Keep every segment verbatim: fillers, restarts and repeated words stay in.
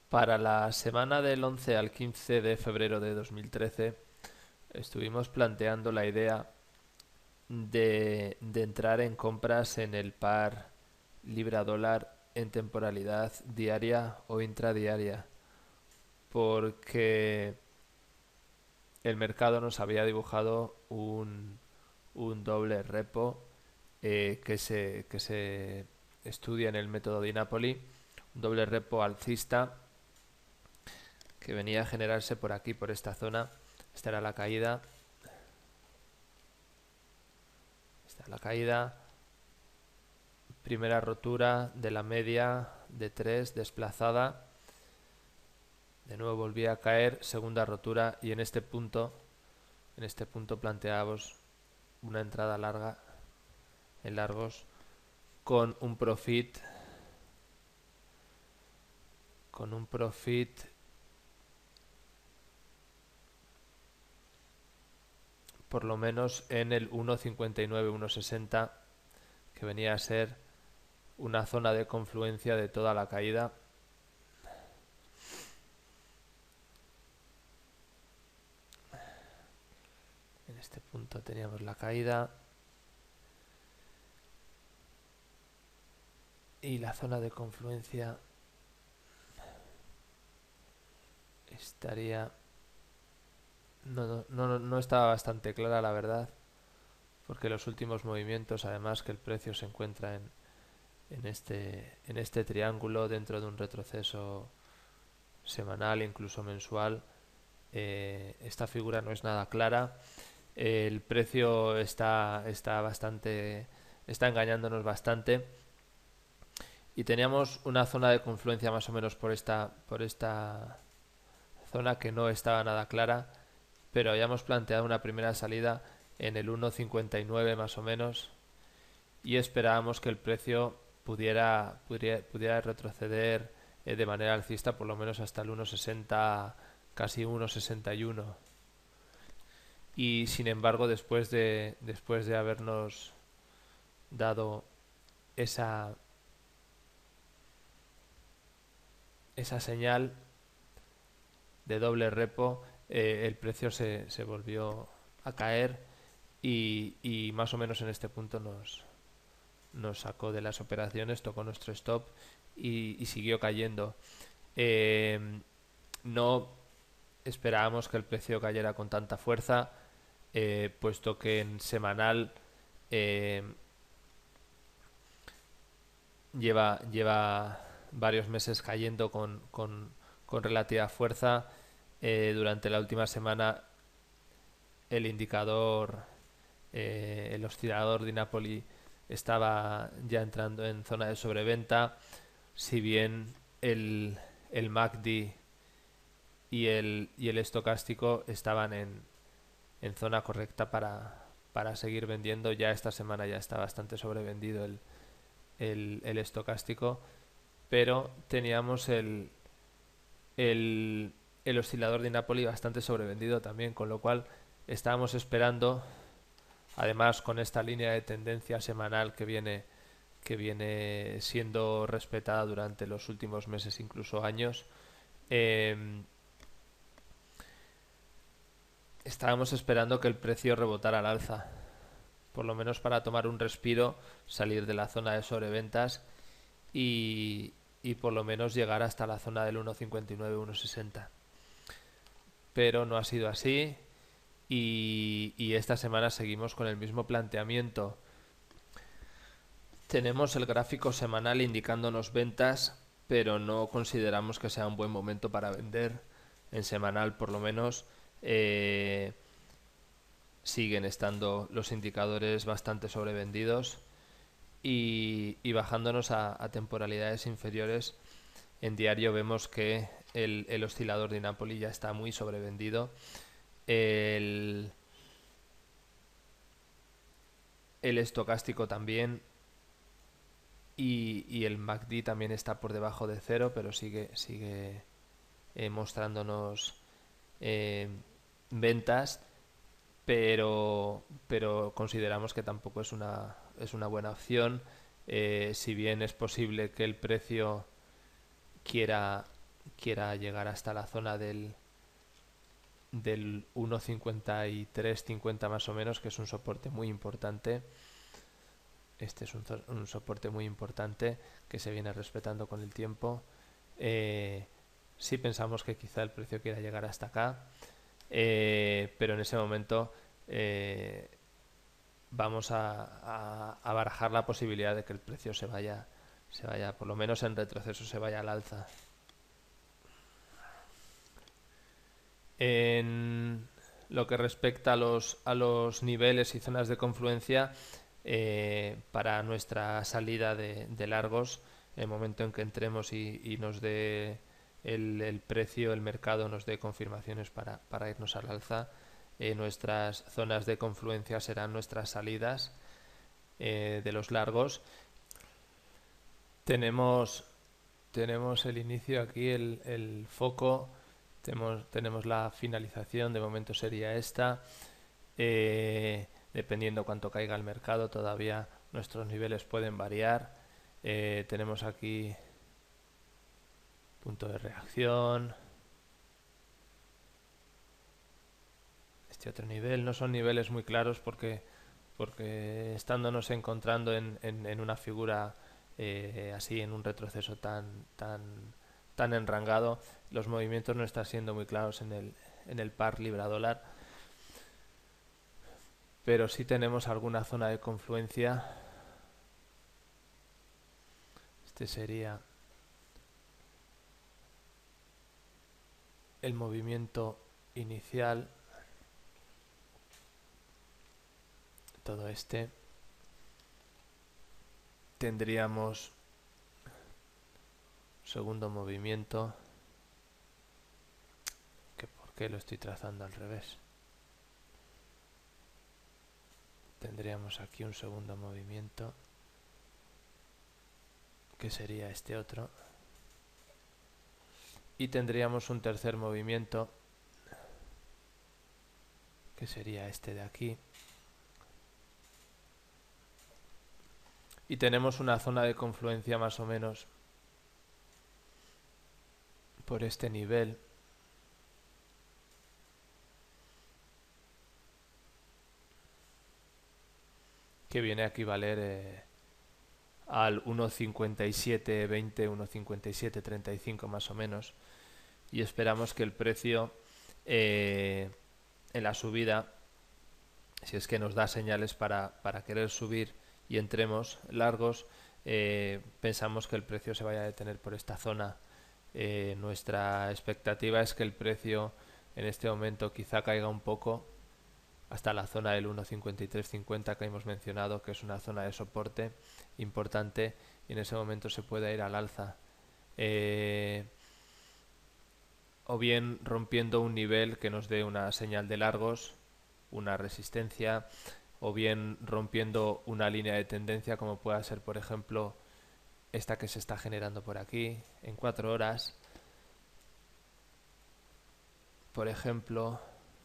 Para la semana del once al quince de febrero de dos mil trece estuvimos planteando la idea de, de entrar en compras en el par libra dólar en temporalidad diaria o intradiaria, porque el mercado nos había dibujado un, un doble repo eh, que, se, que se estudia en el método de Napoli, un doble repo alcista que venía a generarse por aquí, por esta zona. Esta era la caída, esta es la caída, primera rotura de la media de tres desplazada, de nuevo volvía a caer, segunda rotura, y en este punto, en este punto planteábamos una entrada larga en largos con un profit con un profit por lo menos en el uno cincuenta y nueve uno sesenta, que venía a ser una zona de confluencia de toda la caída. En este punto teníamos la caída y la zona de confluencia estaría no, no, no, no estaba bastante clara, la verdad, porque los últimos movimientos, además que el precio se encuentra en, en este en este triángulo dentro de un retroceso semanal, incluso mensual, eh, esta figura no es nada clara. El precio está está bastante está engañándonos bastante, y teníamos una zona de confluencia más o menos por esta por esta zona que no estaba nada clara, pero habíamos planteado una primera salida en el uno cincuenta y nueve más o menos, y esperábamos que el precio pudiera pudiera, pudiera retroceder eh, de manera alcista por lo menos hasta el uno sesenta, casi uno sesenta y uno. Y sin embargo, después de después de habernos dado esa esa señal de doble repo, eh, el precio se, se volvió a caer, y, y más o menos en este punto nos, nos sacó de las operaciones, tocó nuestro stop y, y siguió cayendo. Eh, no esperábamos que el precio cayera con tanta fuerza, eh, puesto que en semanal eh, lleva, lleva varios meses cayendo con, con, con relativa fuerza. Eh, durante la última semana el indicador, eh, el oscilador de Napoli estaba ya entrando en zona de sobreventa, si bien el, el M A C D y el, y el estocástico estaban en, en zona correcta para, para seguir vendiendo. Ya esta semana ya está bastante sobrevendido el, el, el estocástico, pero teníamos el, el, el oscilador de Napoli bastante sobrevendido también, con lo cual estábamos esperando, además con esta línea de tendencia semanal que viene que viene siendo respetada durante los últimos meses, incluso años, eh, estábamos esperando que el precio rebotara al alza, por lo menos para tomar un respiro, salir de la zona de sobreventas y, y por lo menos llegar hasta la zona del uno cincuenta y nueve uno sesenta. Pero no ha sido así, y, y esta semana seguimos con el mismo planteamiento. Tenemos el gráfico semanal indicándonos ventas, pero no consideramos que sea un buen momento para vender. En semanal, por lo menos, eh, siguen estando los indicadores bastante sobrevendidos, y, y bajándonos a, a temporalidades inferiores, en diario vemos que el, el oscilador de Napoli ya está muy sobrevendido. El, el estocástico también, y, y el M A C D también está por debajo de cero, pero sigue, sigue eh, mostrándonos eh, ventas, pero, pero consideramos que tampoco es una, es una buena opción. Eh, si bien es posible que el precio quiera quiera llegar hasta la zona del, del uno cincuenta y tres cincuenta más o menos, que es un soporte muy importante. Este es un, un soporte muy importante que se viene respetando con el tiempo. Eh, sí pensamos que quizá el precio quiera llegar hasta acá, eh, pero en ese momento eh, vamos a, a, a barajar la posibilidad de que el precio se vaya, se vaya, por lo menos en retroceso, se vaya al alza. En lo que respecta a los, a los niveles y zonas de confluencia, eh, para nuestra salida de, de largos, el momento en que entremos y, y nos dé el, el precio, el mercado nos dé confirmaciones para, para irnos al alza, eh, nuestras zonas de confluencia serán nuestras salidas eh, de los largos. Tenemos, tenemos el inicio aquí, el, el foco, tenemos, tenemos la finalización, de momento sería esta. Eh, dependiendo cuánto caiga el mercado, todavía nuestros niveles pueden variar. Eh, tenemos aquí punto de reacción. Este otro nivel, no son niveles muy claros porque, porque estándonos encontrando en, en, en una figura eh, así, en un retroceso tan, tan, tan enrangado, los movimientos no están siendo muy claros en el, en el par libra dólar, pero sí tenemos alguna zona de confluencia. Este sería el movimiento inicial, todo este. Tendríamos segundo movimiento, que por qué lo estoy trazando al revés. Tendríamos aquí un segundo movimiento, que sería este otro, y tendríamos un tercer movimiento, que sería este de aquí, y tenemos una zona de confluencia más o menos por este nivel, que viene a equivaler eh, al uno cincuenta y siete veinte, uno cincuenta y siete treinta y cinco más o menos, y esperamos que el precio eh, en la subida, si es que nos da señales para, para querer subir y entremos largos, eh, pensamos que el precio se vaya a detener por esta zona. Eh, nuestra expectativa es que el precio en este momento quizá caiga un poco hasta la zona del uno cincuenta y tres cincuenta que hemos mencionado, que es una zona de soporte importante, y en ese momento se pueda ir al alza. Eh, o bien rompiendo un nivel que nos dé una señal de largos, una resistencia, o bien rompiendo una línea de tendencia como pueda ser, por ejemplo, esta que se está generando por aquí en cuatro horas. Por ejemplo,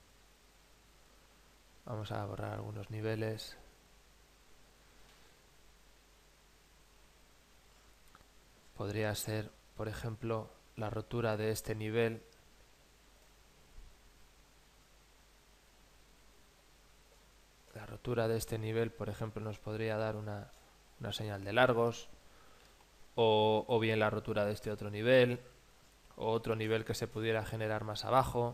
vamos a borrar algunos niveles. Podría ser, por ejemplo, la rotura de este nivel. La rotura de este nivel, por ejemplo, nos podría dar una, una señal de largos, o, o bien la rotura de este otro nivel, o otro nivel que se pudiera generar más abajo.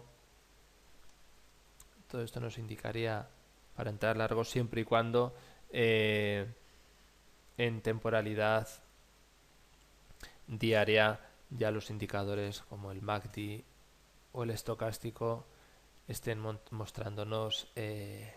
Todo esto nos indicaría para entrar largos siempre y cuando eh, en temporalidad diaria ya los indicadores como el M A C D o el estocástico estén mostrándonos eh,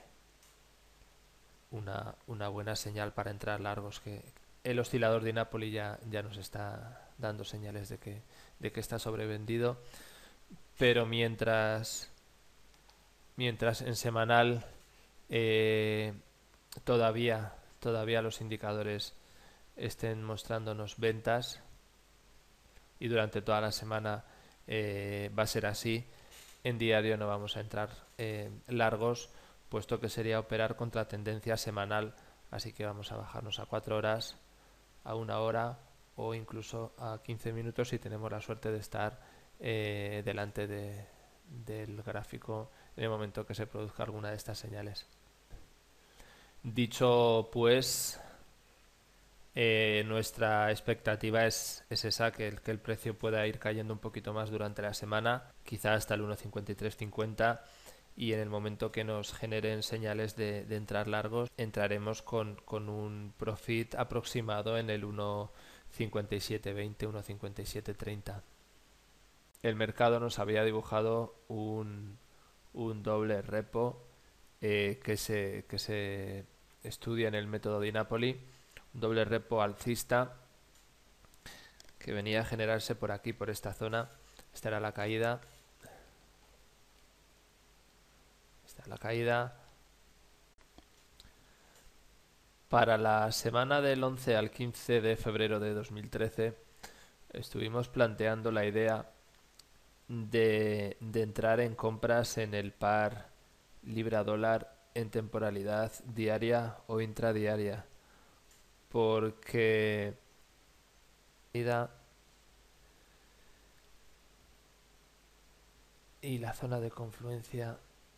una, una buena señal para entrar largos, que el oscilador de Napoli ya, ya nos está dando señales de que, de que está sobrevendido, pero mientras mientras en semanal eh, todavía todavía los indicadores estén mostrándonos ventas, y durante toda la semana eh, va a ser así, en diario no vamos a entrar eh, largos, puesto que sería operar contra tendencia semanal, así que vamos a bajarnos a cuatro horas, a una hora o incluso a quince minutos si tenemos la suerte de estar eh, delante de, del gráfico en el momento que se produzca alguna de estas señales. Dicho pues, eh, nuestra expectativa es, es esa, que el, que el precio pueda ir cayendo un poquito más durante la semana, quizá hasta el uno cincuenta y tres cincuenta, y en el momento que nos generen señales de, de entrar largos, entraremos con, con un profit aproximado en el uno cincuenta y siete veinte, uno cincuenta y siete treinta. El mercado nos había dibujado un, un doble repo eh, que, se, que se estudia en el método de Napoli, un doble repo alcista que venía a generarse por aquí, por esta zona. Esta era la caída. Esta es la caída. Para la semana del once al quince de febrero de dos mil trece estuvimos planteando la idea de, de entrar en compras en el par libra-dólar en temporalidad diaria o intradiaria, porque y la zona de confluencia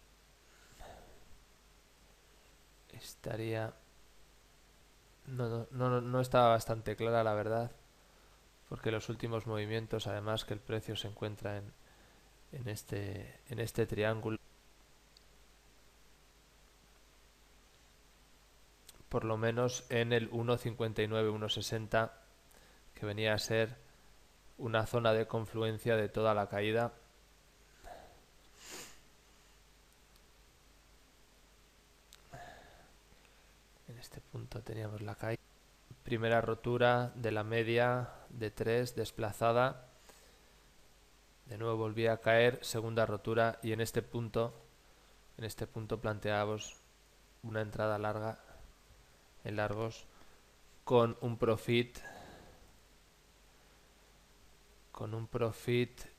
estaría no, no, no, no estaba bastante clara, la verdad, porque los últimos movimientos, además que el precio se encuentra en, en este en este triángulo, por lo menos en el uno cincuenta y nueve uno sesenta, que venía a ser una zona de confluencia de toda la caída. En este punto teníamos la caída, primera rotura de la media de tres desplazada, de nuevo volvía a caer, segunda rotura, y en este punto en este punto planteábamos una entrada larga en largos con un profit con un profit